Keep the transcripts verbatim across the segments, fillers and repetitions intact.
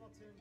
small tune.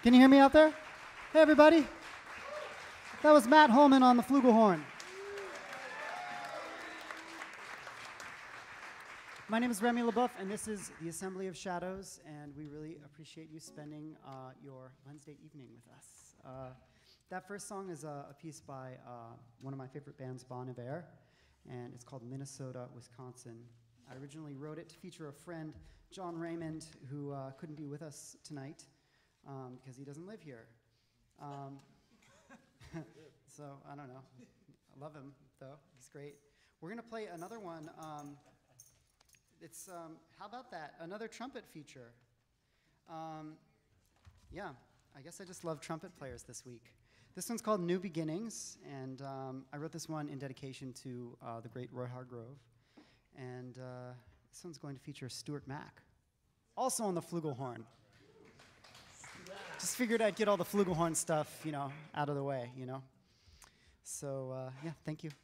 Can you hear me out there? Hey, everybody. That was Matt Holman on the flugelhorn. My name is Remy Le Boeuf, and this is the Assembly of Shadows, and we really appreciate you spending uh, your Wednesday evening with us. Uh, that first song is a, a piece by uh, one of my favorite bands, Bon Iver, and it's called Minnesota, Wisconsin. I originally wrote it to feature a friend, John Raymond, who uh, couldn't be with us tonight um, because he doesn't live here. Um, so, I don't know. I love him, though. He's great. We're going to play another one. Um, it's, um, how about that? Another trumpet feature. Um, yeah, I guess I just love trumpet players this week. This one's called New Beginnings, and um, I wrote this one in dedication to uh, the great Roy Hargrove. And uh, this one's going to feature Stuart Mack, also on the flugelhorn. Just figured I'd get all the flugelhorn stuff, you know, out of the way, you know. So, uh, yeah, thank you.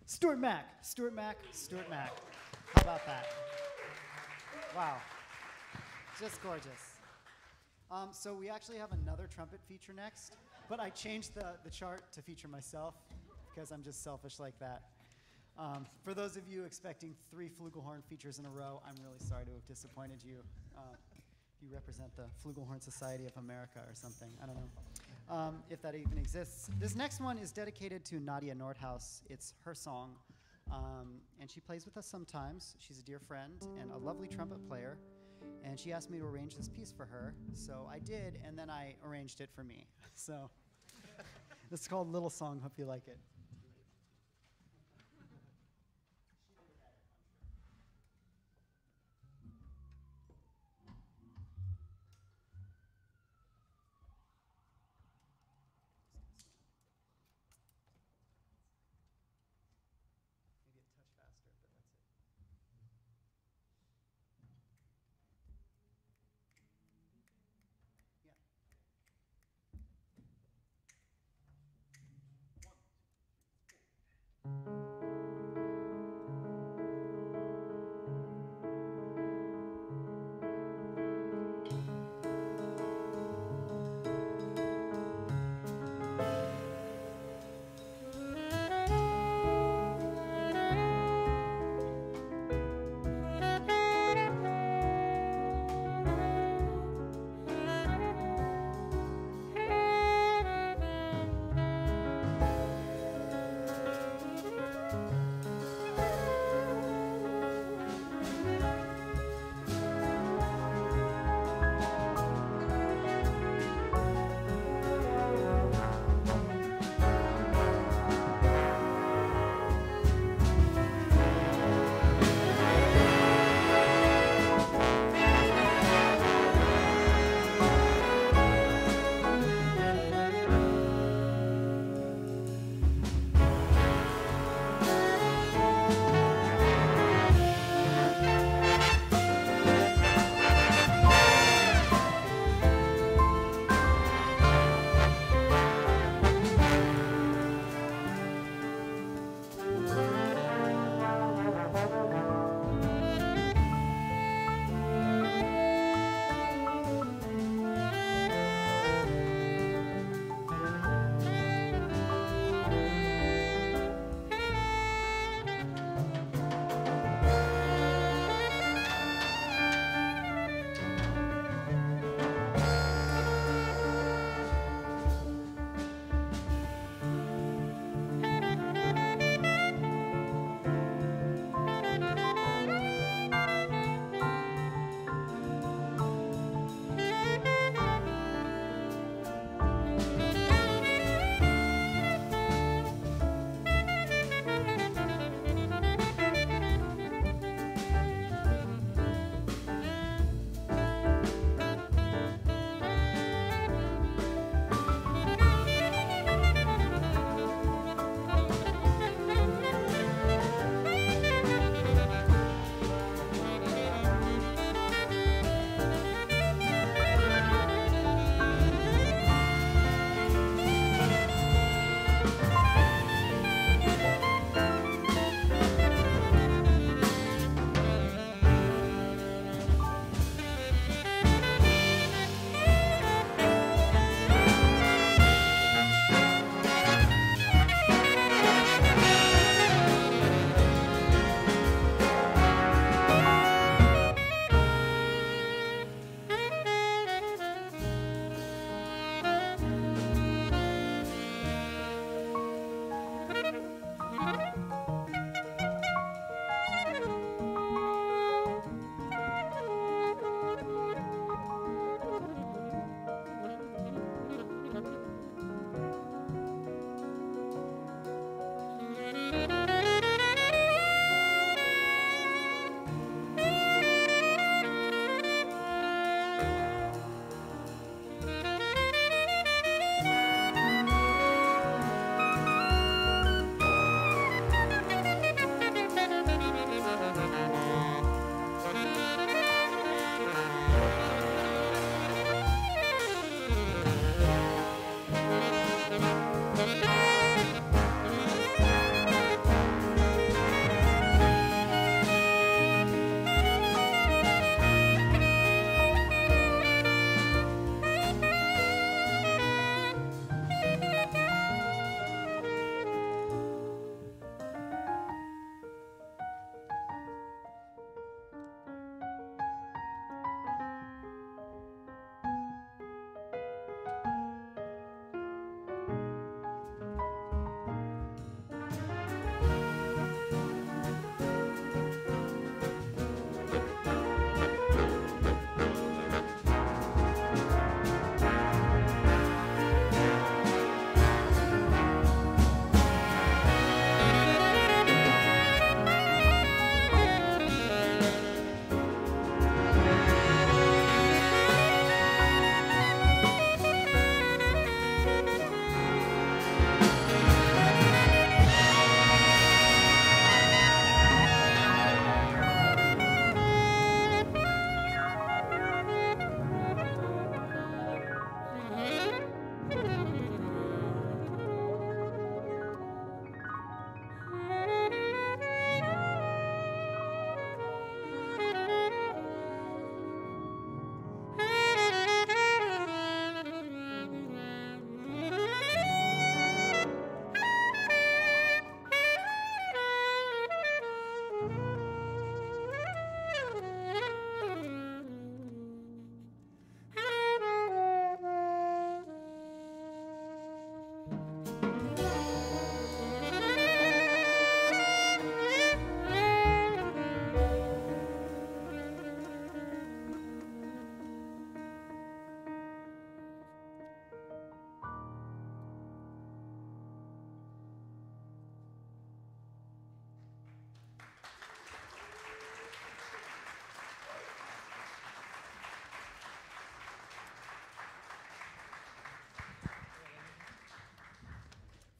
Stuart Mack, Stuart Mack, Stuart Mack. How about that? Wow, just gorgeous. Um, so we actually have another trumpet feature next, but I changed the, the chart to feature myself because I'm just selfish like that. Um, for those of you expecting three flugelhorn features in a row, I'm really sorry to have disappointed you. Uh, you represent the Flugelhorn Society of America or something, I don't know, um, if that even exists. This next one is dedicated to Nadia Nordhaus. It's her song, um, and she plays with us sometimes. She's a dear friend and a lovely trumpet player. And she asked me to arrange this piece for her, so I did, and then I arranged it for me. So this is called Little Song. Hope you like it. Maybe a touch faster, but that's it. Yeah. One, two.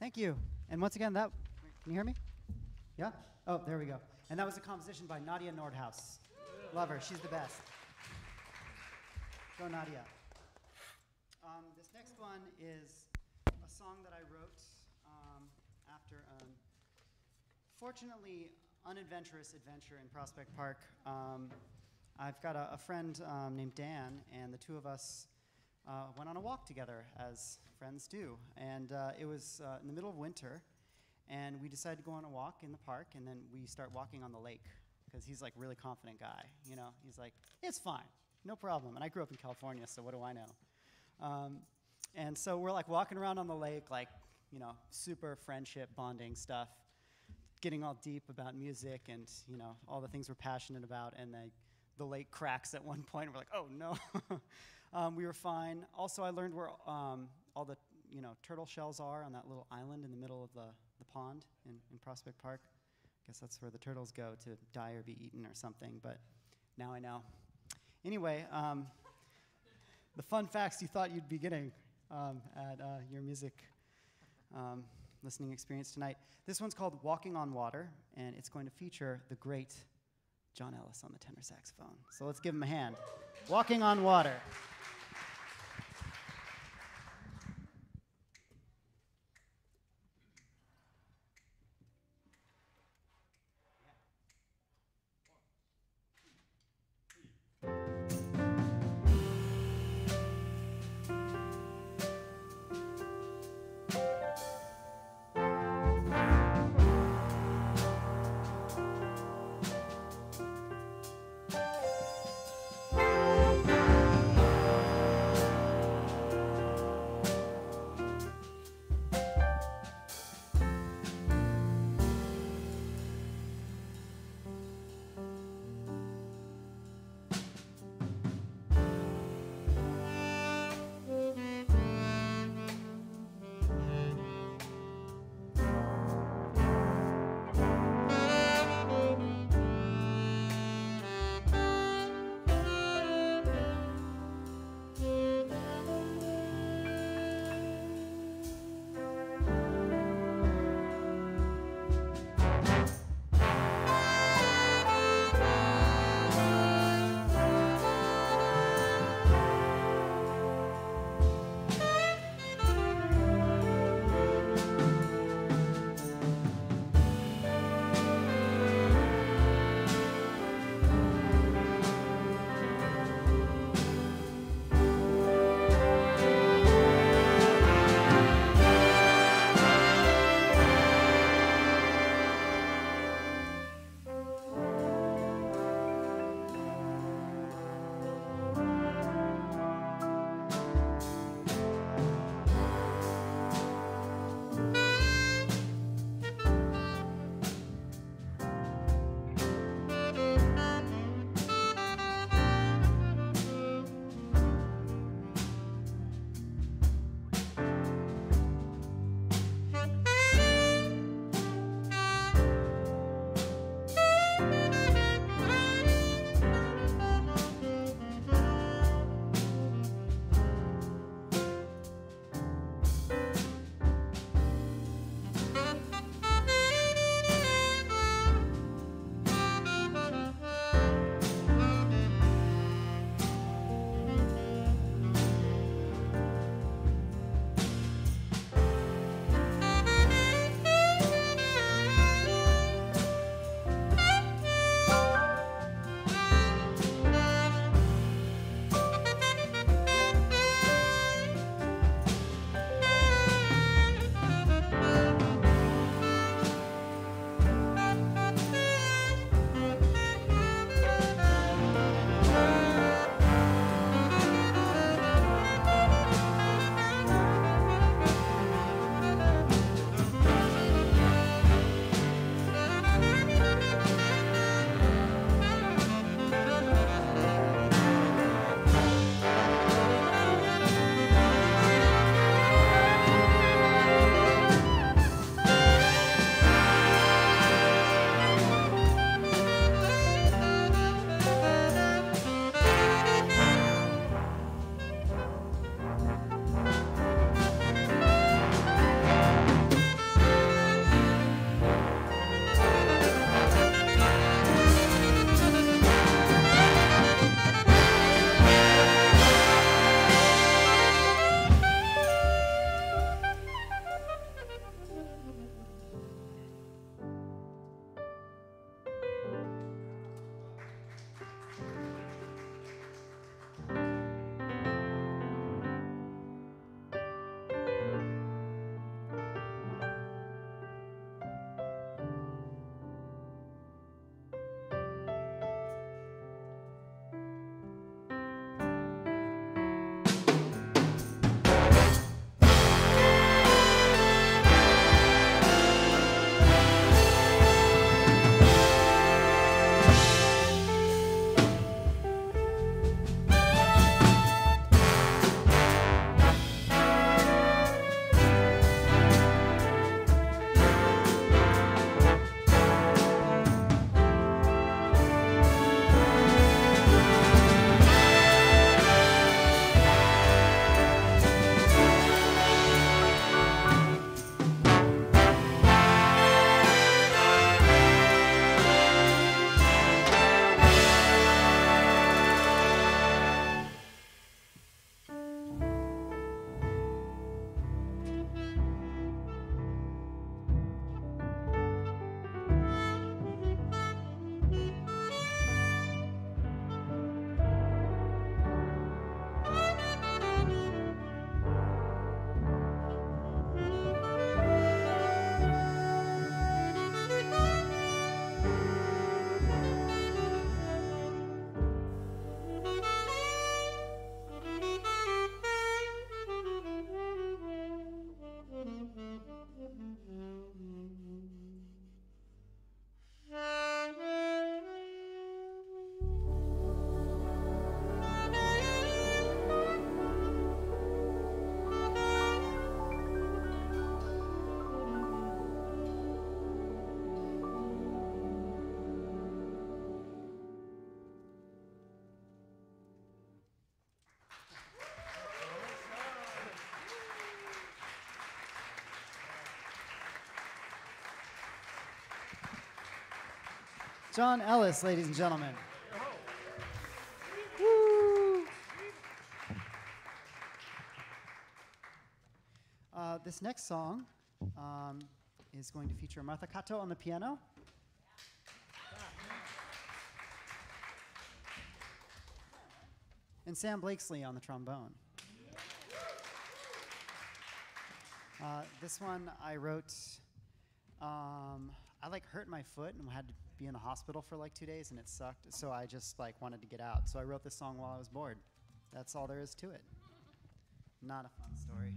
Thank you. And once again, that, can you hear me? Yeah? Oh, there we go. And that was a composition by Nadia Nordhaus. Love her, she's the best. Go Nadia. Um, this next one is a song that I wrote um, after an fortunately unadventurous adventure in Prospect Park. Um, I've got a, a friend um, named Dan, and the two of us uh, went on a walk together, as friends do. And uh, it was uh, in the middle of winter, and we decided to go on a walk in the park, and then we start walking on the lake, because he's like a really confident guy, you know? He's like, it's fine, no problem. And I grew up in California, so what do I know? Um, and so we're like walking around on the lake, like, you know, super friendship bonding stuff, getting all deep about music and, you know, all the things we're passionate about, and the, the lake cracks at one point, and we're like, oh no. um, we were fine. Also, I learned where um, all the, you know, turtle shells are on that little island in the middle of the, the pond in, in Prospect Park. I guess that's where the turtles go to die or be eaten or something, but now I know. Anyway, um, the fun facts you thought you'd be getting um, at uh, your music um, listening experience tonight. This one's called Walking on Water, and it's going to feature the great John Ellis on the tenor saxophone. So let's give him a hand. Walking on Water. John Ellis, ladies and gentlemen. Woo. Uh, this next song um, is going to feature Martha Cato on the piano. And Sam Blakesley on the trombone. Uh, this one I wrote, um, I like hurt my foot and had to be in the hospital for like two days and it sucked, so I just like wanted to get out. So I wrote this song while I was bored. That's all there is to it. Not a fun story.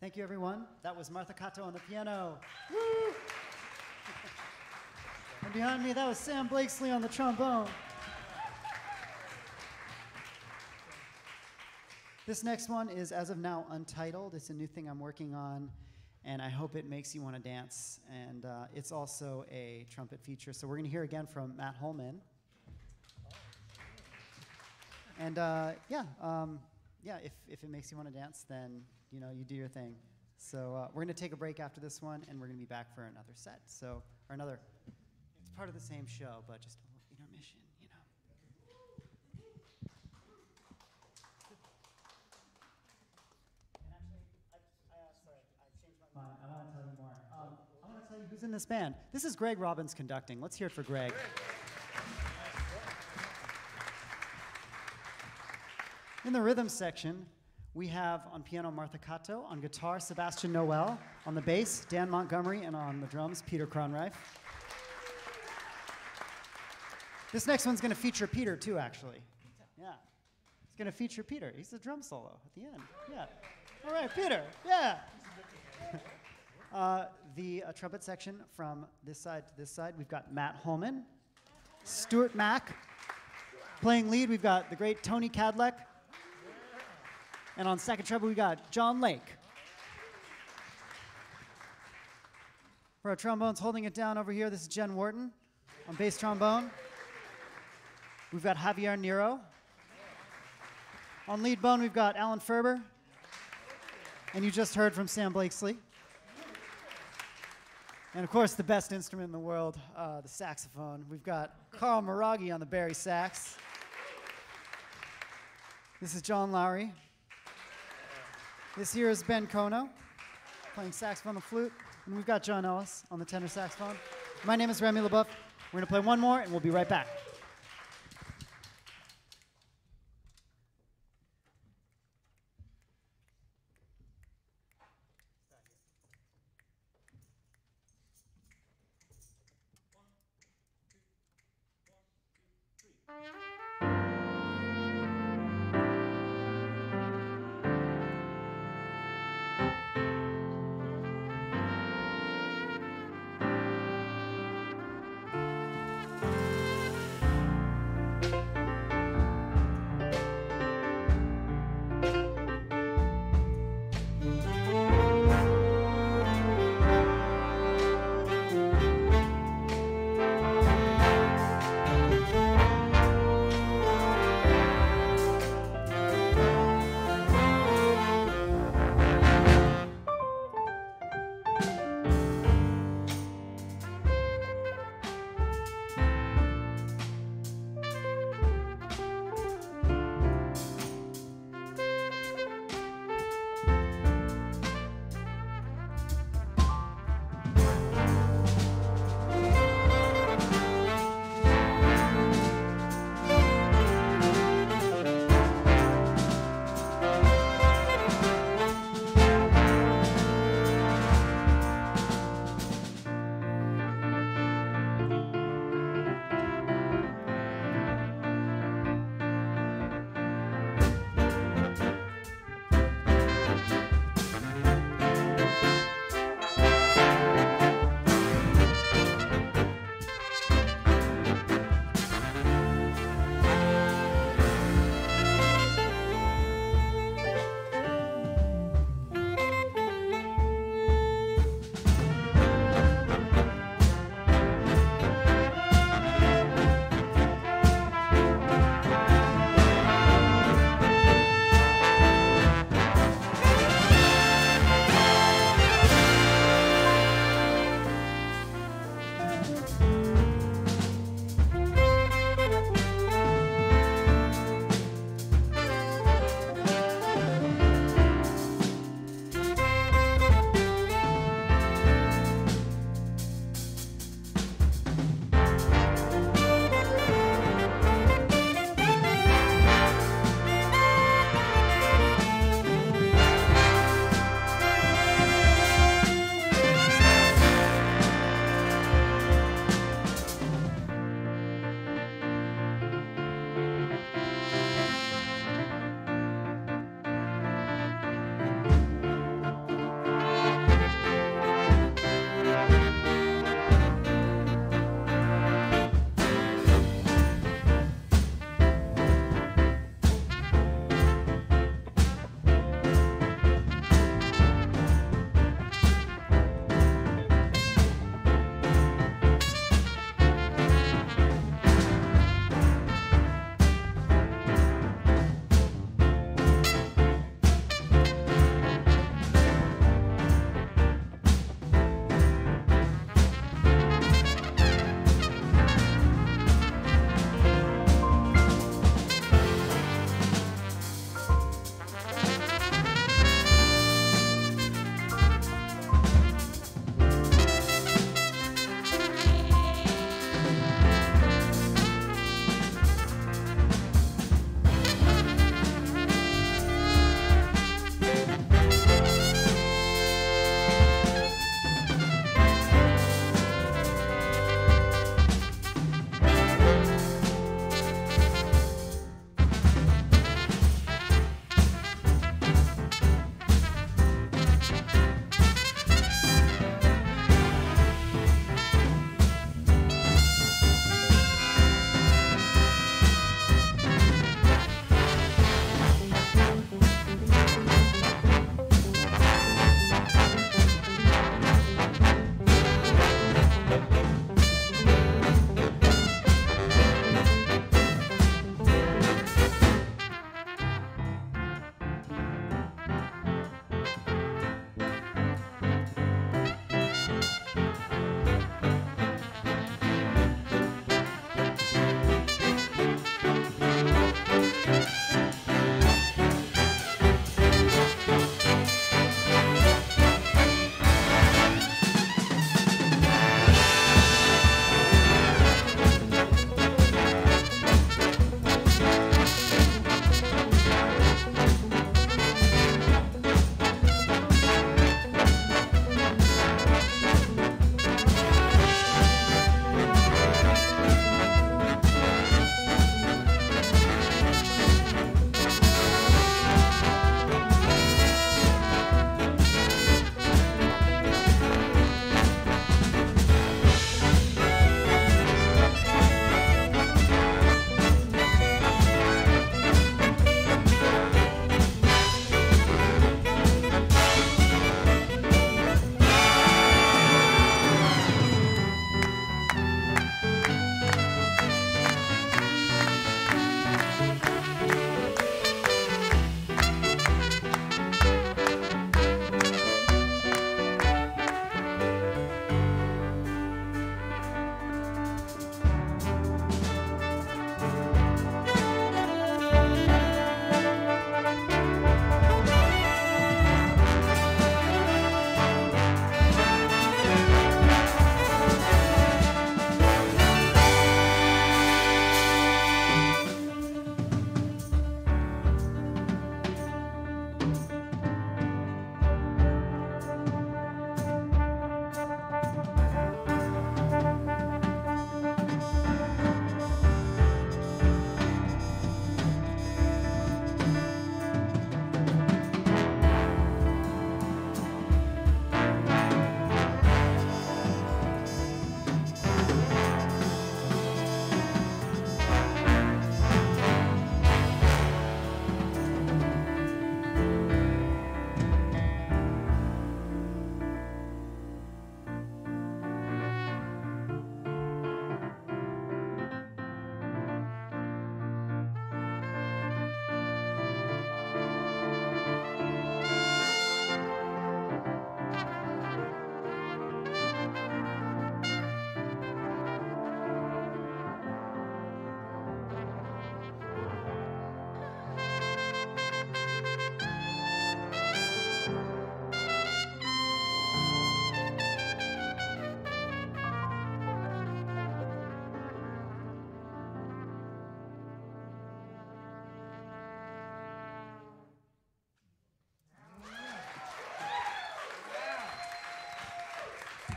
Thank you, everyone. That was Martha Cato on the piano. Woo! And behind me, that was Sam Blakesley on the trombone. This next one is, as of now, untitled. It's a new thing I'm working on, and I hope it makes you want to dance. And uh, it's also a trumpet feature. So we're going to hear again from Matt Holman. And uh, yeah, um, yeah. If if it makes you want to dance, then you know you do your thing. So uh, we're going to take a break after this one, and we're going to be back for another set. So or another. It's part of the same show, but just a little intermission, you know. And actually, I, I, uh, sorry, I changed my mind. I want to tell you more. Um, I want to tell you who's in this band. This is Greg Robbins conducting. Let's hear it for Greg. In the rhythm section, we have on piano Martha Cato, on guitar Sebastian Noel, on the bass Dan Montgomery, and on the drums Peter Kronreif. This next one's going to feature Peter too, actually. Yeah, it's going to feature Peter. He's the drum solo at the end. Yeah. All right, Peter. Yeah. uh, the uh, trumpet section from this side to this side, we've got Matt Holman, Stuart Mack. Playing lead, we've got the great Tony Cadleck. And on second treble, we got John Lake. For our trombones, holding it down over here, this is Jen Wharton on bass trombone. We've got Javier Nero. On lead bone, we've got Alan Ferber. And you just heard from Sam Blakesley. And of course, the best instrument in the world, uh, the saxophone. We've got Carl Maraghi on the Barry sax. This is John Lowry. This here is Ben Kono, playing saxophone and flute. And we've got John Ellis on the tenor saxophone. My name is Remy Le Boeuf. We're going to play one more, and we'll be right back.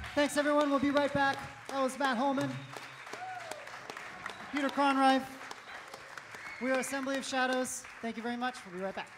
Thanks, everyone. We'll be right back. That was Matt Holman, Peter Cronrife. We are Assembly of Shadows. Thank you very much. We'll be right back.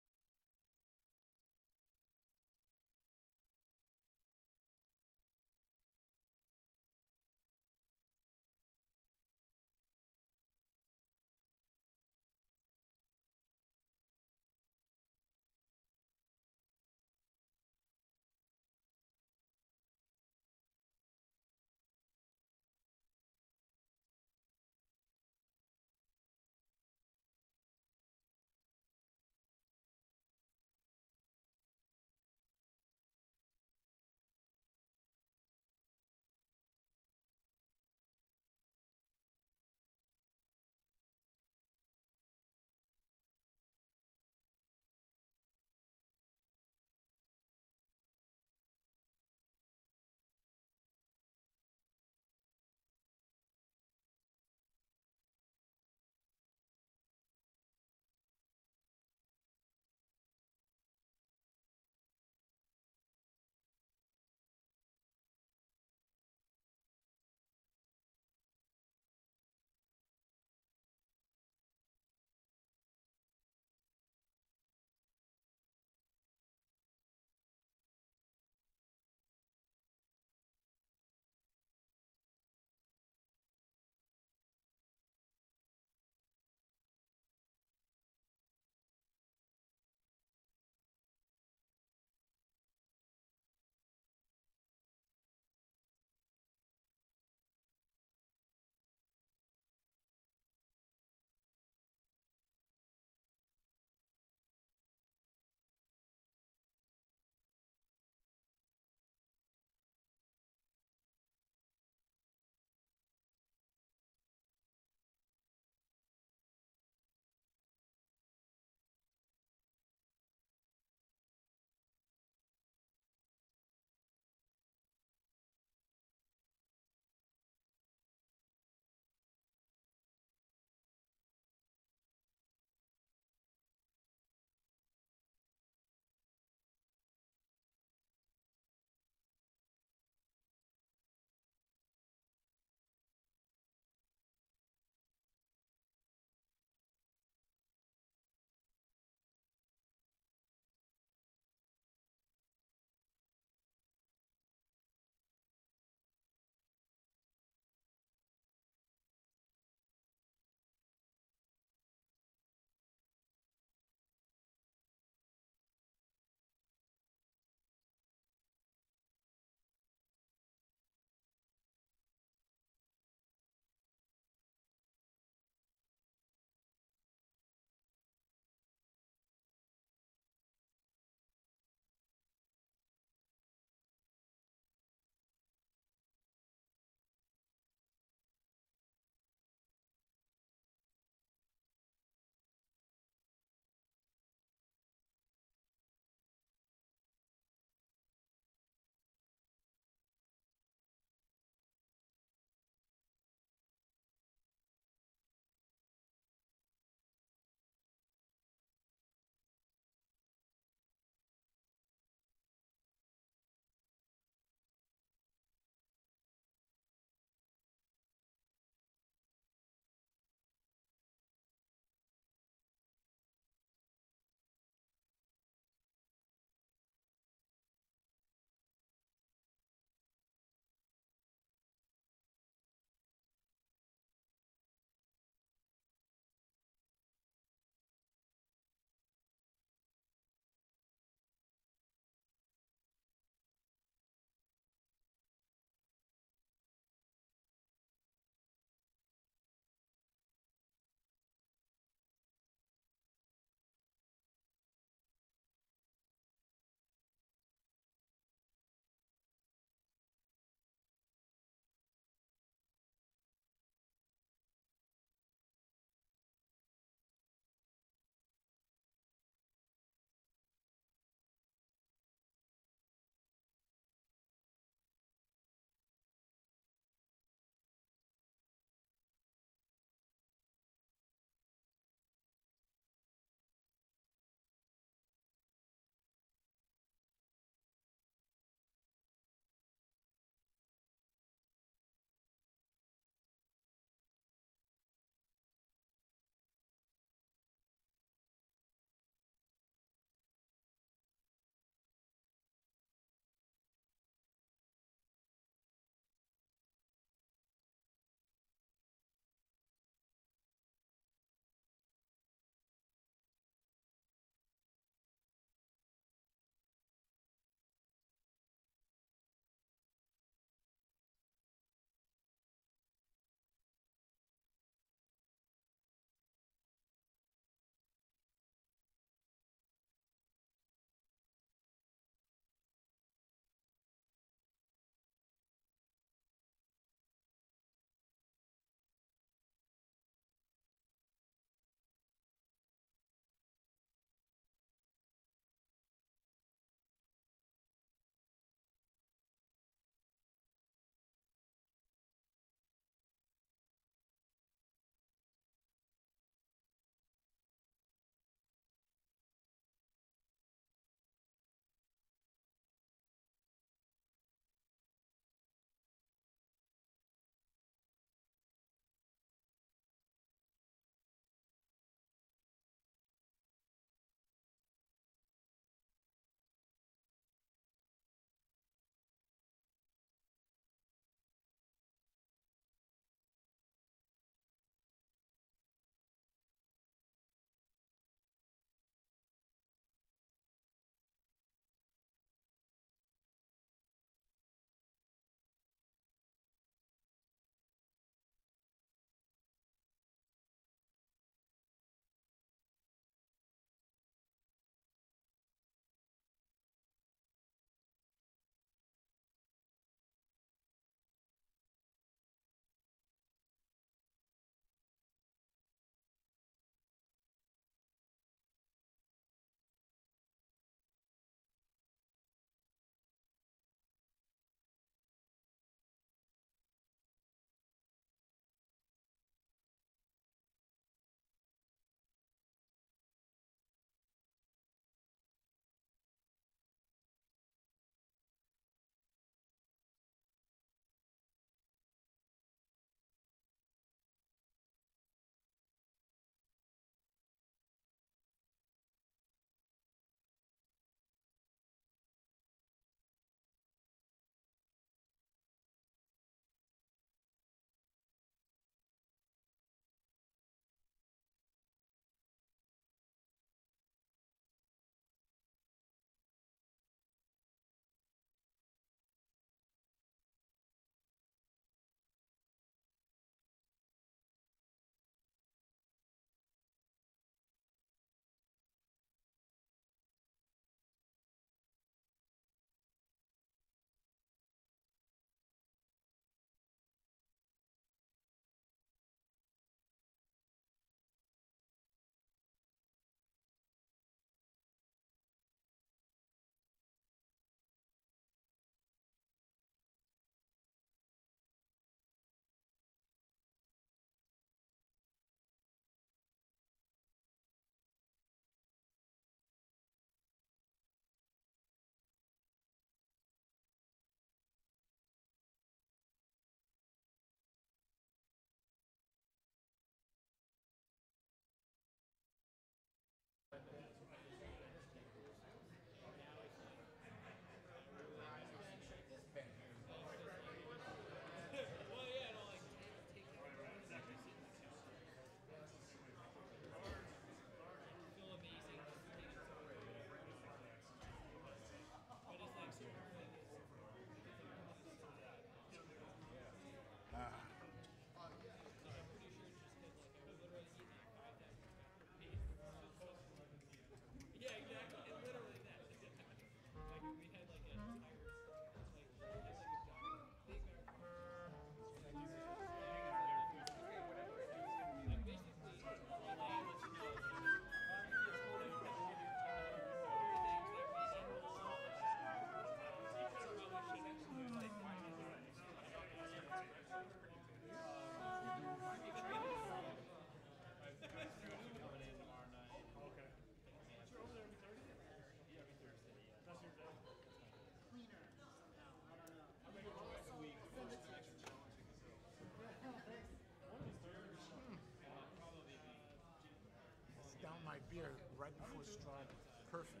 my beer right before straw. Perfect.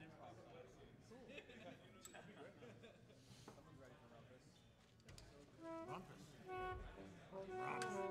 Rumpus. Rumpus.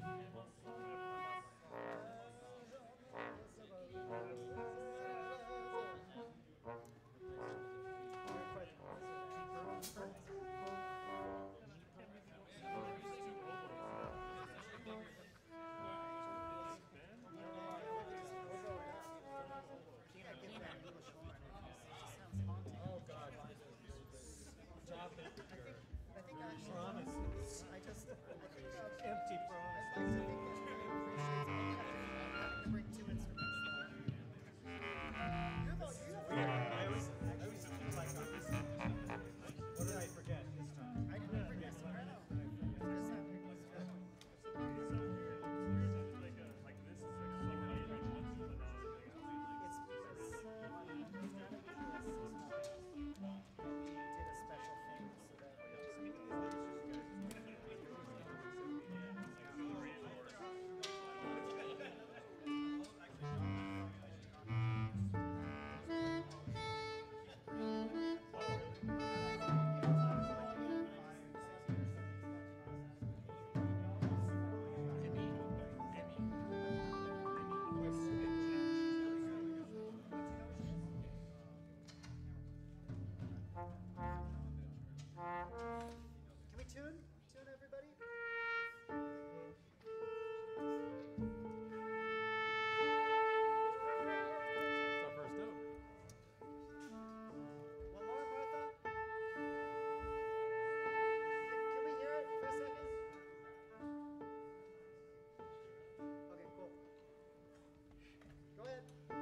Empty promise. I'd like to think that everybody appreciates all the effort you bring two instruments. You're the, you're the, I always, I always feel like I'm just, what did I forget this time? I didn't bring this soprano. First time we was It's because uh, we did a special thing so that Can we tune? Tune everybody? It's our first note. One more, Martha? Can we hear it for a second? Okay, cool. Go ahead.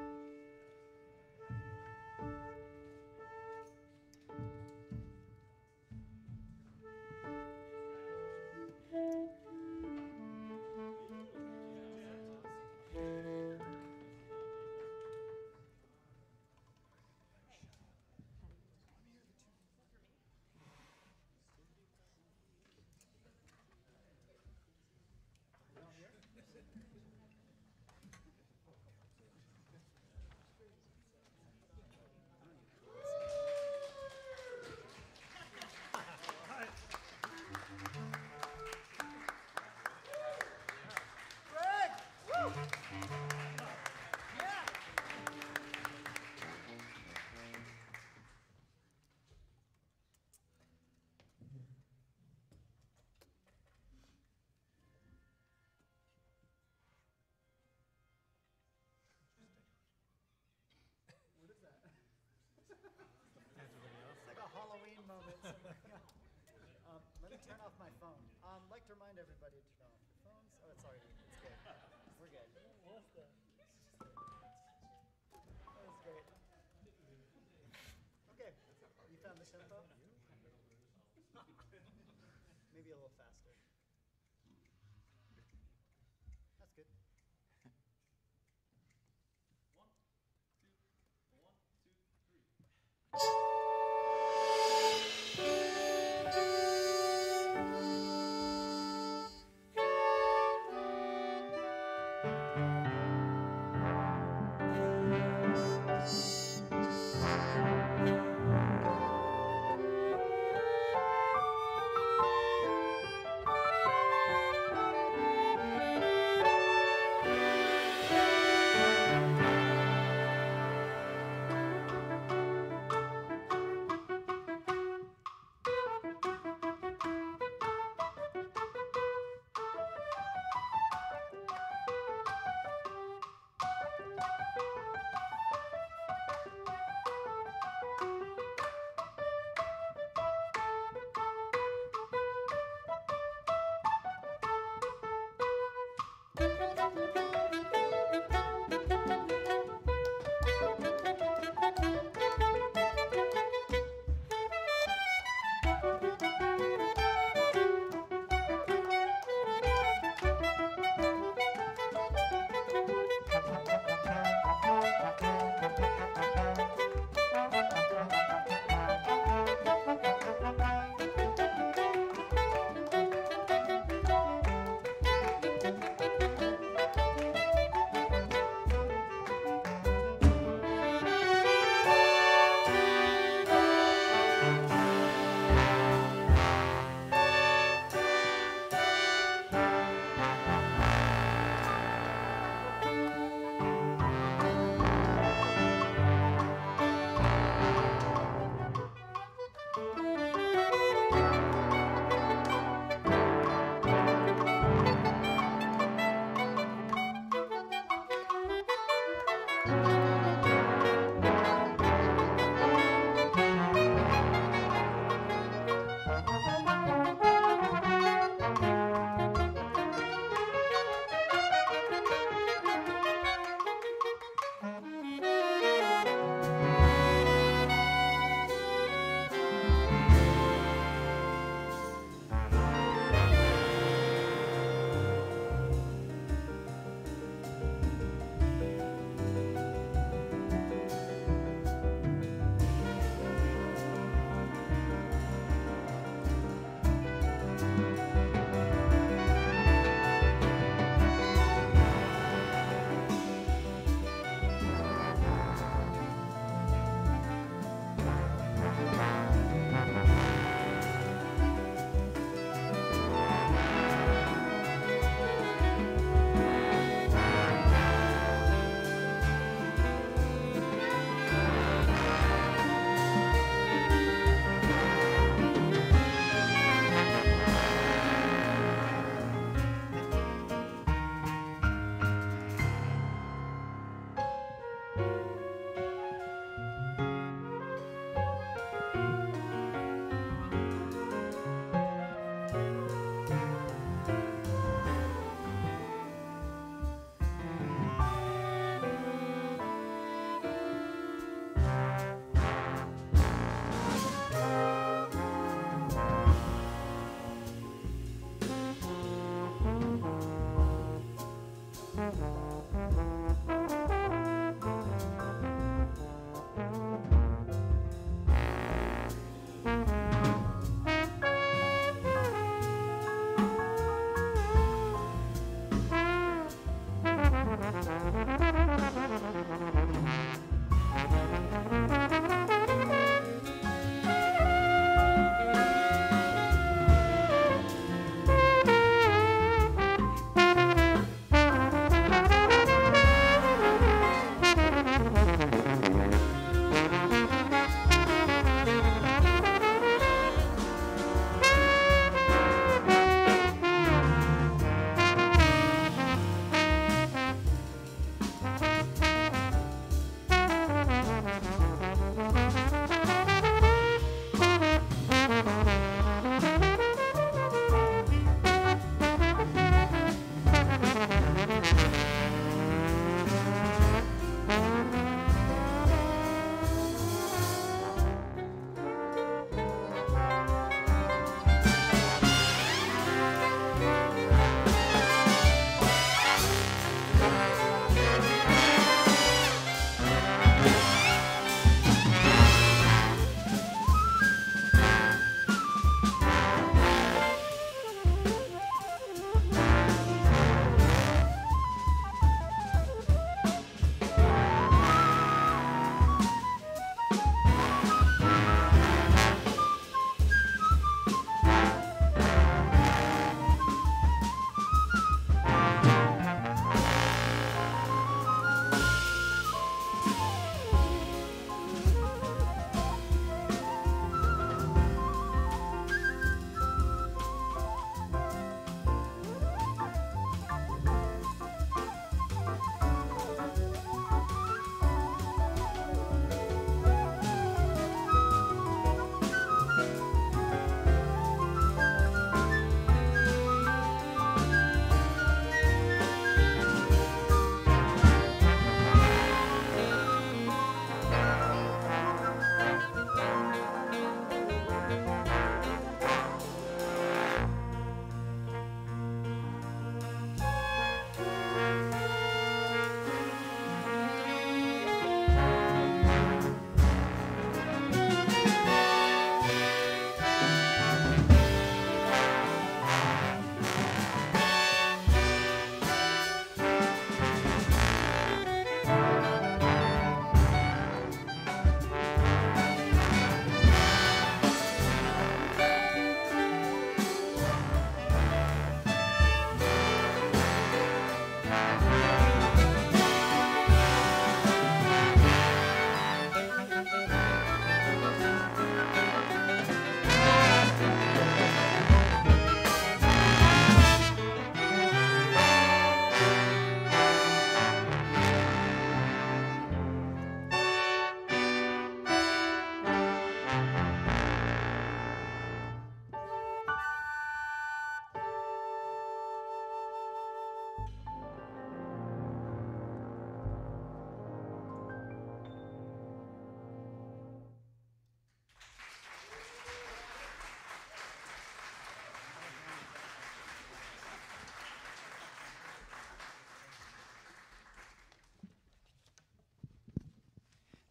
Greg! Woo! Yeah! What is that? It's like a Halloween moment somewhere. um, let me turn off my phone. Um, I'd like to remind everybody to turn off your phones. Oh, it's already, it's good. We're good. What's that? That was great. Okay, you found the tempo? Maybe a little faster. That's good.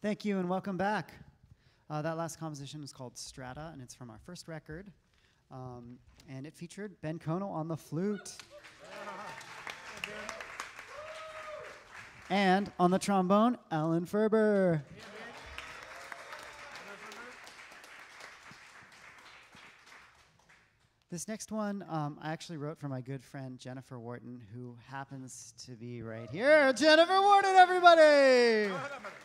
Thank you and welcome back. Uh, that last composition is called Strata, and it's from our first record. Um, and it featured Ben Kono on the flute. And on the trombone, Alan Ferber. This next one, um, I actually wrote for my good friend Jennifer Wharton, who happens to be right here. Jennifer Wharton, everybody!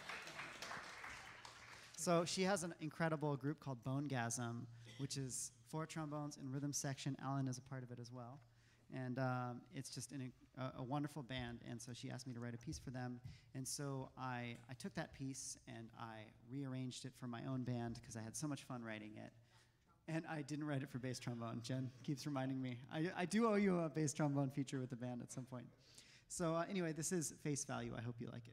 So she has an incredible group called Bonegasm, which is four trombones and rhythm section. Alan is a part of it as well. And um, it's just an, a, a wonderful band, and so she asked me to write a piece for them. And so I, I took that piece and I rearranged it for my own band because I had so much fun writing it. And I didn't write it for bass trombone. Jen keeps reminding me. I, I do owe you a bass trombone feature with the band at some point. So uh, anyway, this is Face Value. I hope you like it.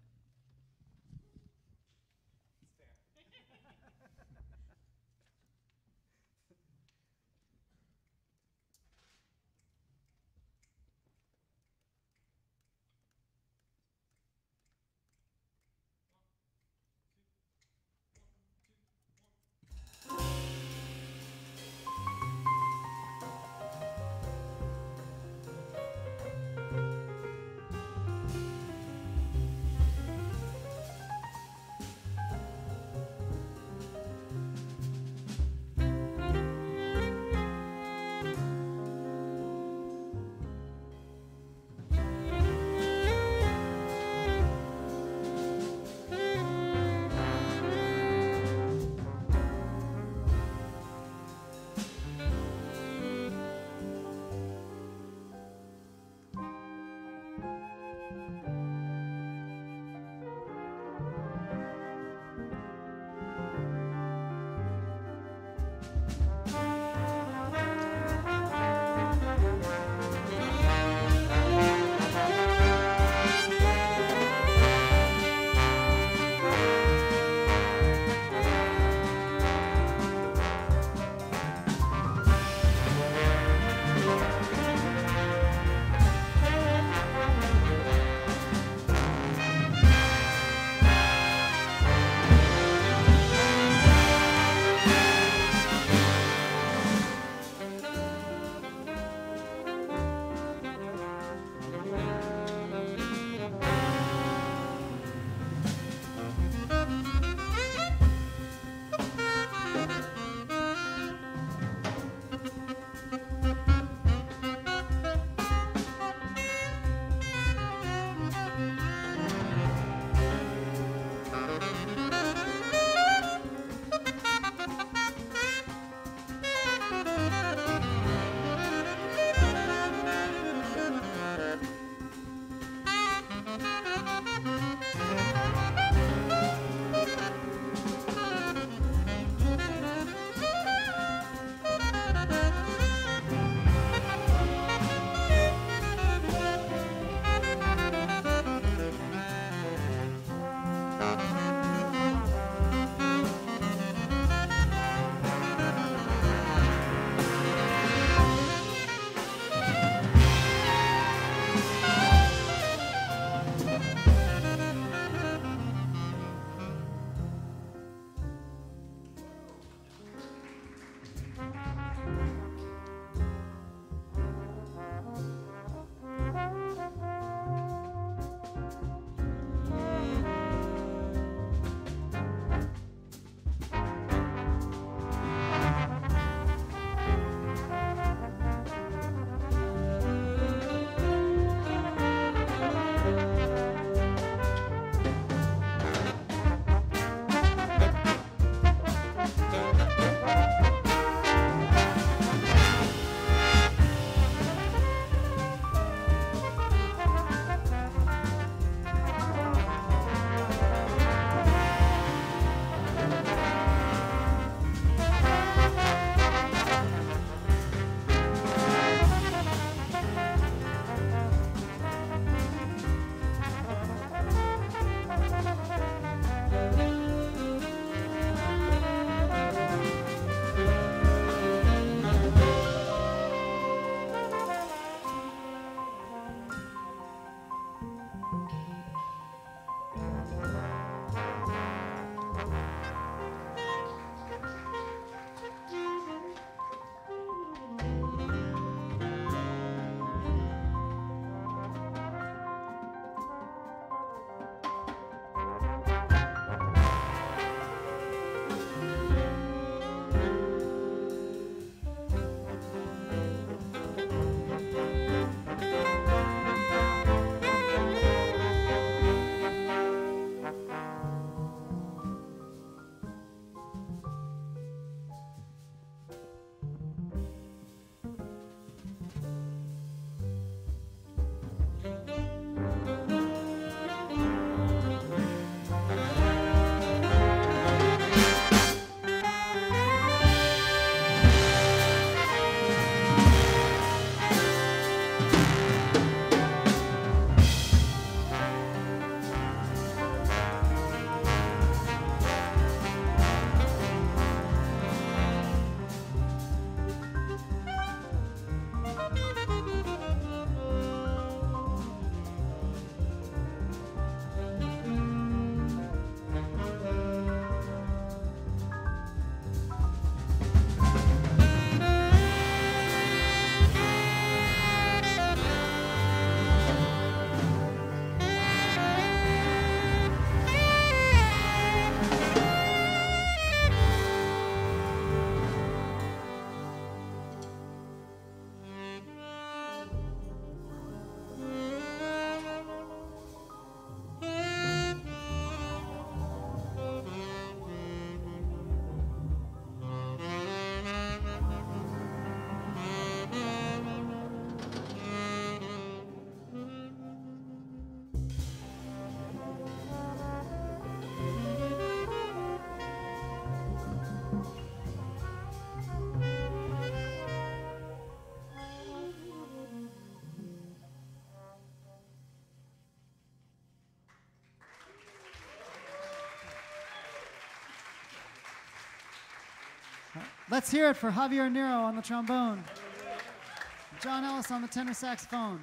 Let's hear it for Javier Nero on the trombone, John Ellis on the tenor saxophone.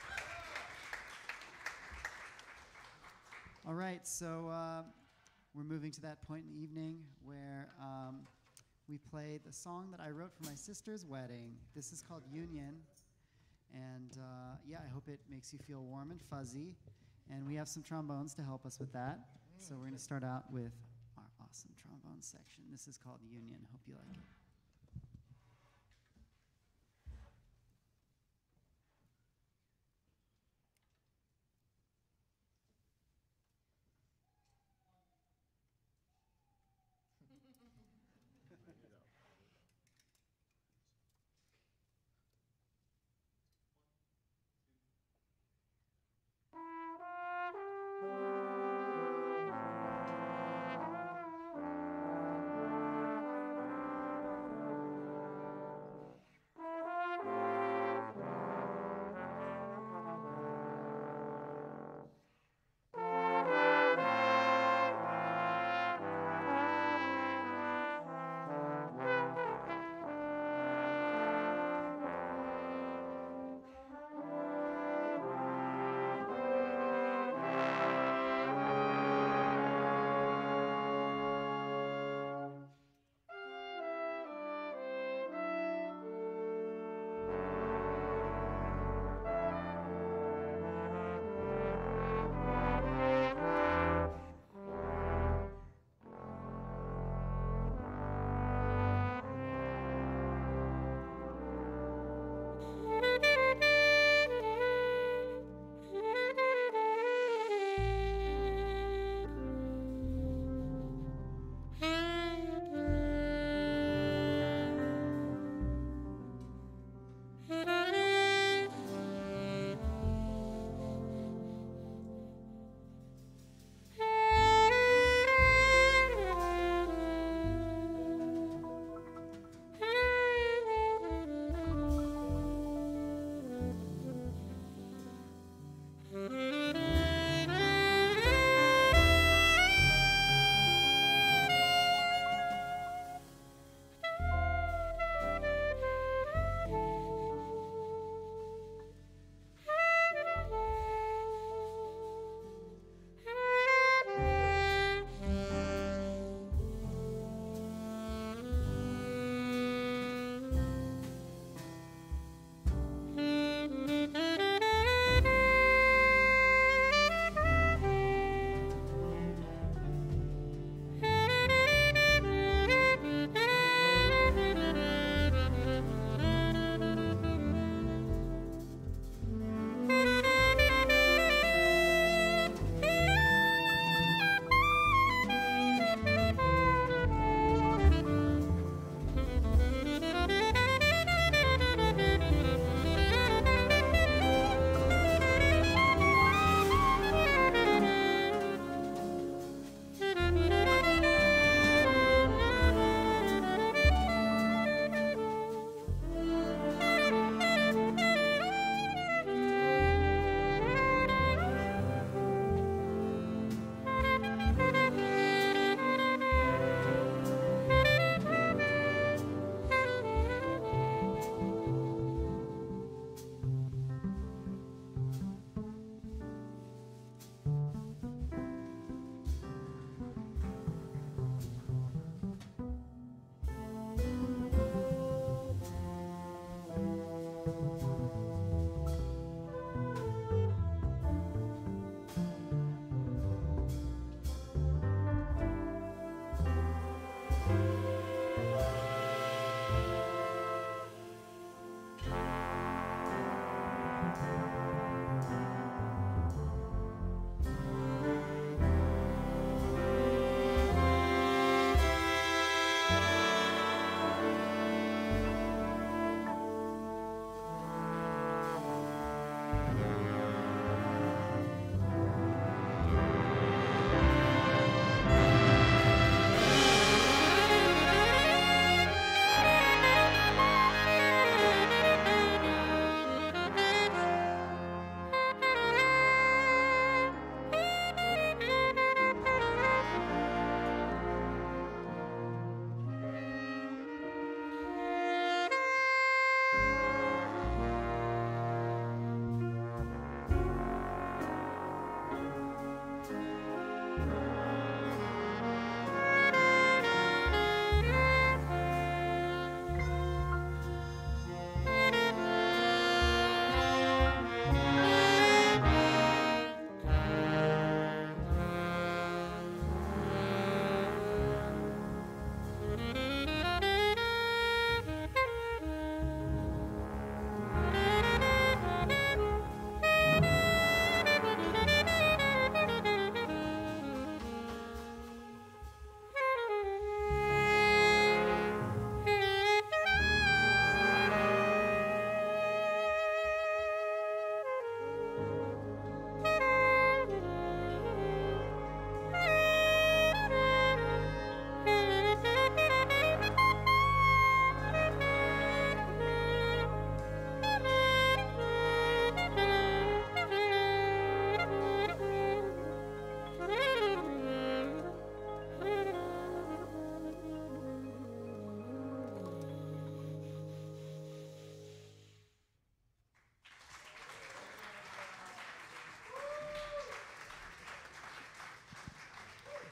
All right, so uh, we're moving to that point in the evening where um, we play the song that I wrote for my sister's wedding. This is called Union, and uh, yeah, I hope it makes you feel warm and fuzzy, and we have some trombones to help us with that. So we're going to start out with our awesome trombone section. This is called Union. Hope you like it.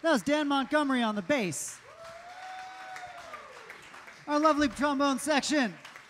That was Dan Montgomery on the bass. Our lovely trombone section.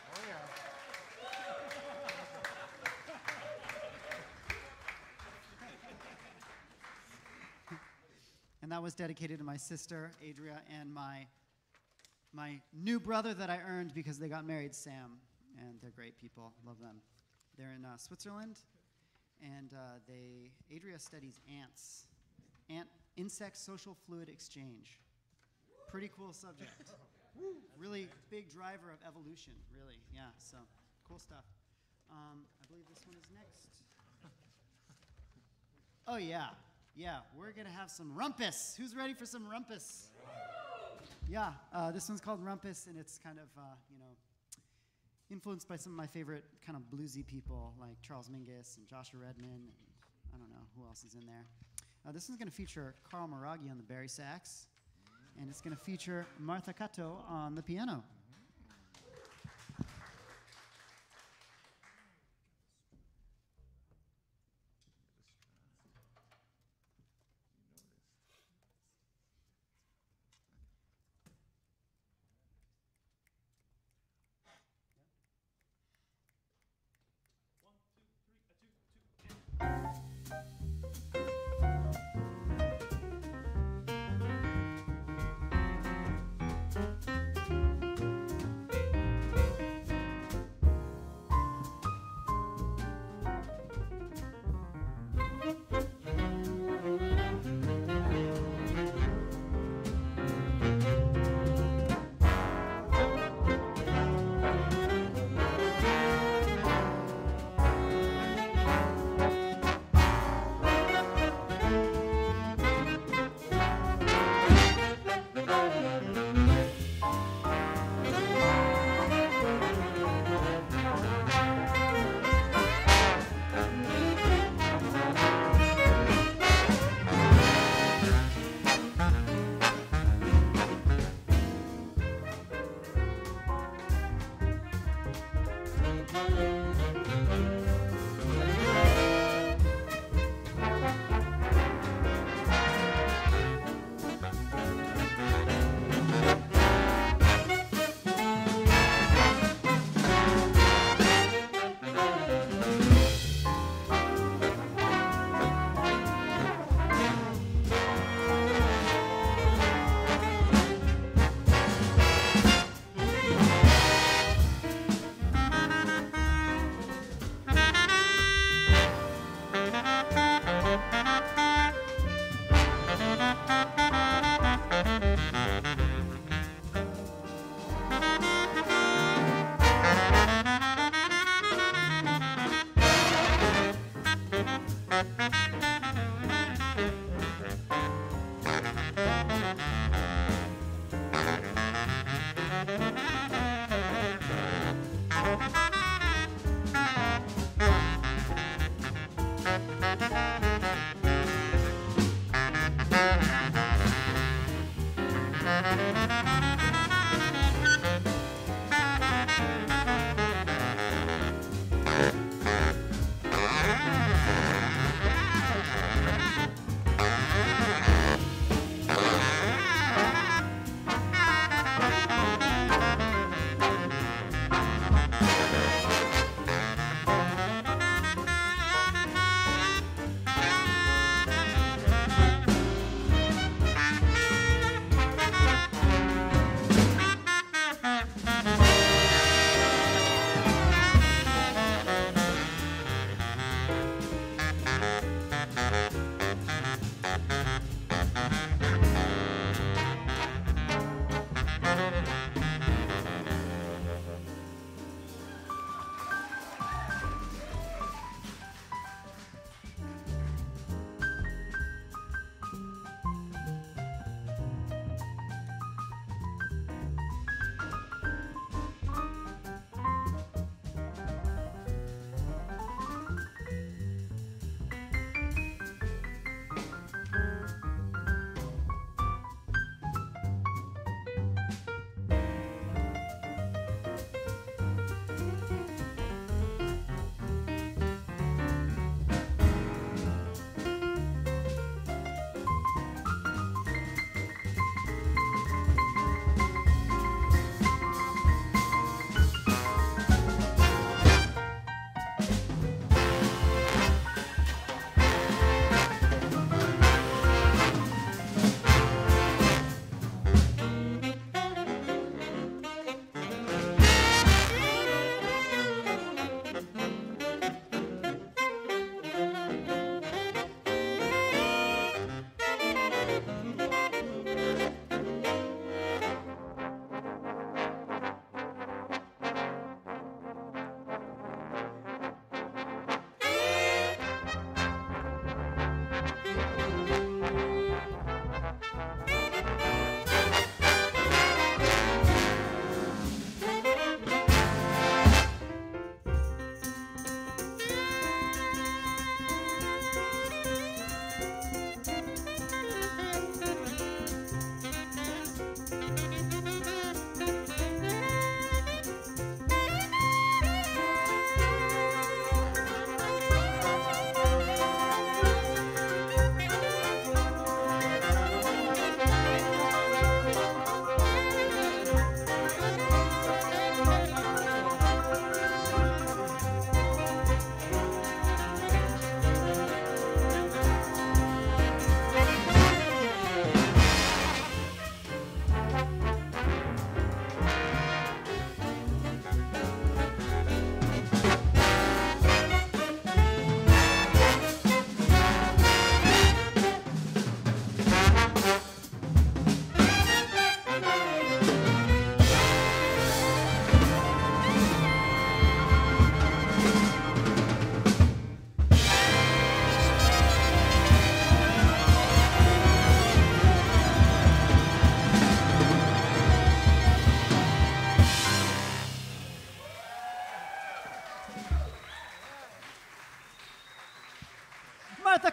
And that was dedicated to my sister, Adria, and my, my new brother that I earned because they got married, Sam. And they're great people. Love them. They're in uh, Switzerland, and uh, they Adria studies ants. Ant insect social fluid exchange. Pretty cool subject. Really big driver of evolution, really. Yeah, so cool stuff. Um, I believe this one is next. Oh, yeah. Yeah, we're going to have some rumpus. Who's ready for some rumpus? Yeah, uh, this one's called Rumpus, and it's kind of, uh, you know, influenced by some of my favorite kind of bluesy people like Charles Mingus and Joshua Redman, and I don't know who else is in there. Uh, this one's going to feature Carl Maraghi on the bari sax, and it's going to feature Martha Cato on the piano.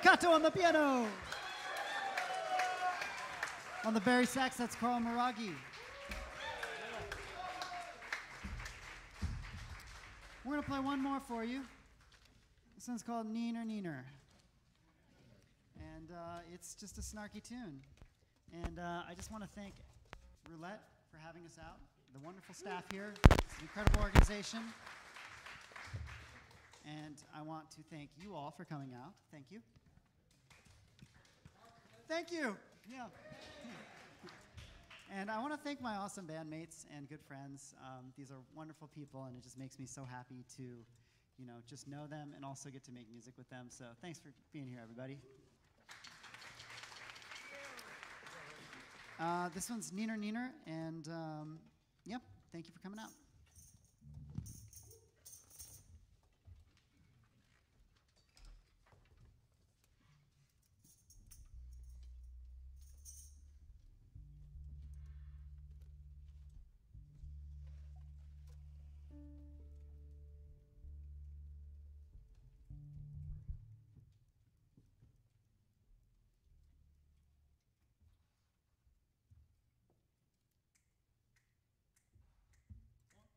staccato on the piano. On the Barry sax, that's Carl Maraghi. We're gonna play one more for you. This one's called Neener Neener. And uh, it's just a snarky tune. And uh, I just want to thank Roulette for having us out, the wonderful staff here, it's an incredible organization. And I want to thank you all for coming out. Thank you. Thank you. Yeah. And I want to thank my awesome bandmates and good friends. Um, these are wonderful people, and it just makes me so happy to, you know, just know them and also get to make music with them. So thanks for being here, everybody. Uh, this one's Neener Neener, and um, yep, thank you for coming out. One,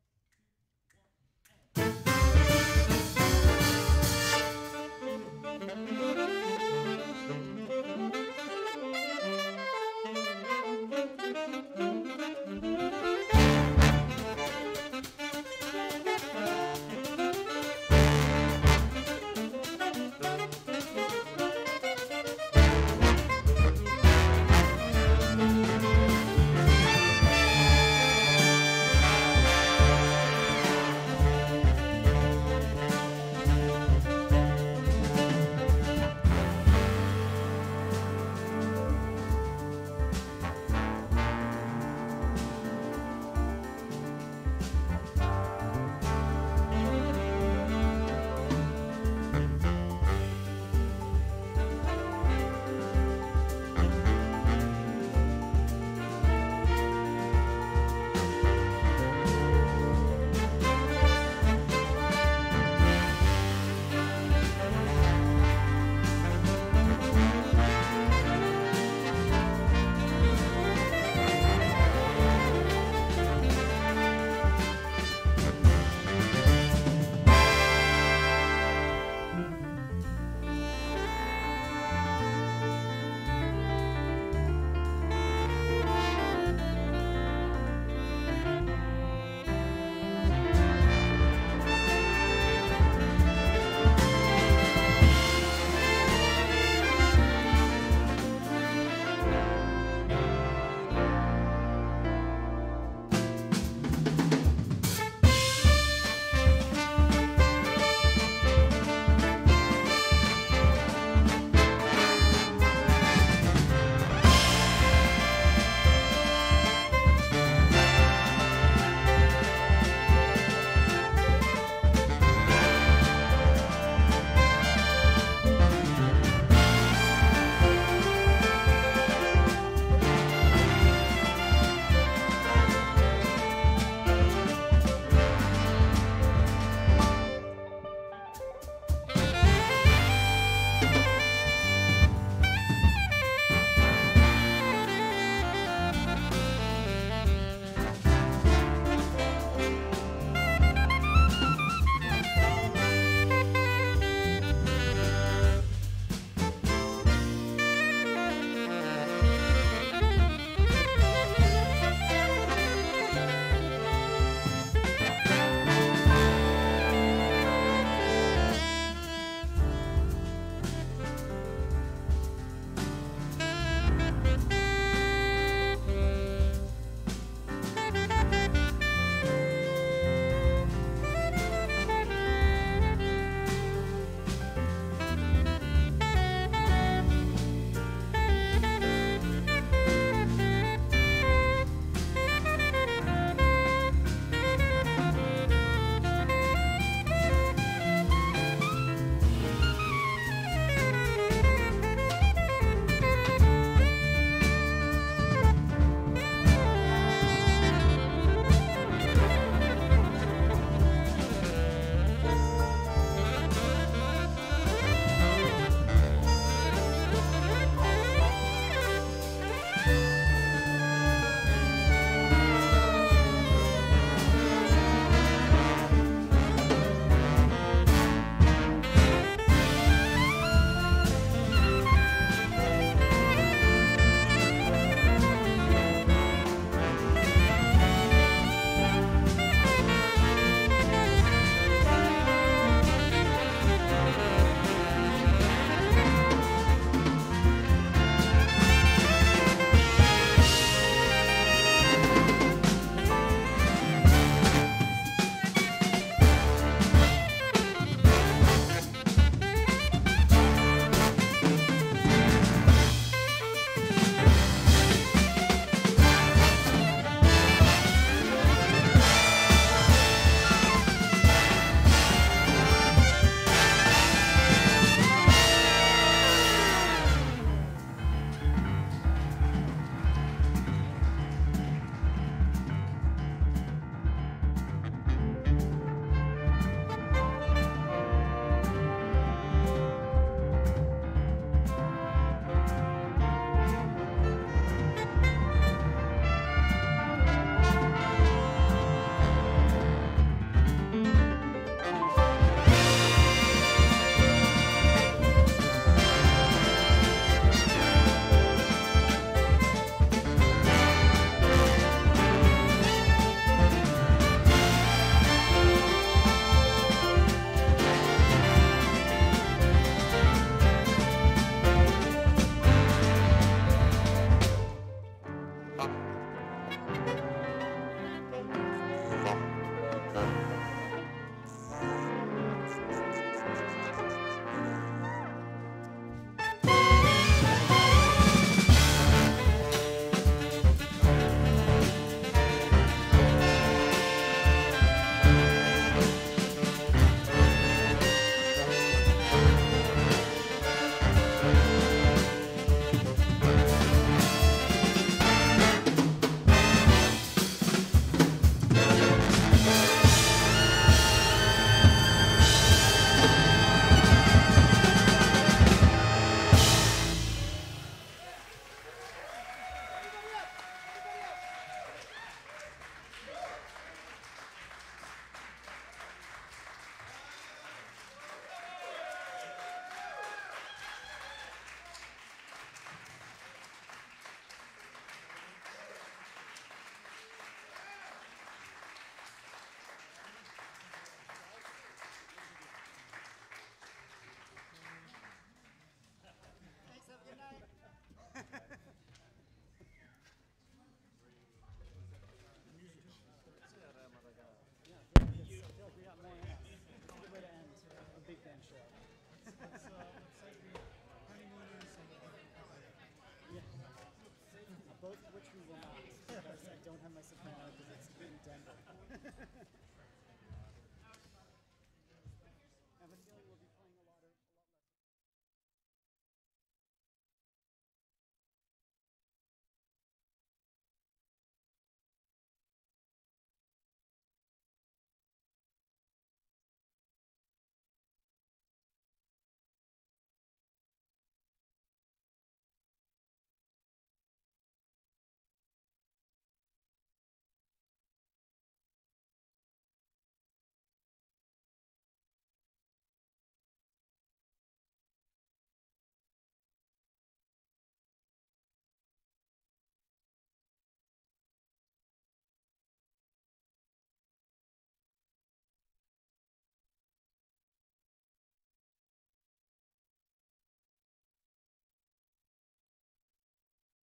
Both of which we will not, because I don't have my soprano because it's in Denver.